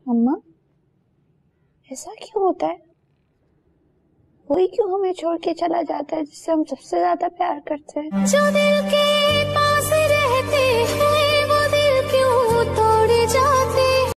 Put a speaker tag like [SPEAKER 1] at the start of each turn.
[SPEAKER 1] अम्मा, ऐसा क्यों होता है? कोई क्यों हमें छोड़ के चला जाता है जिससे हम सबसे ज्यादा प्यार करते हैं? जो दिल के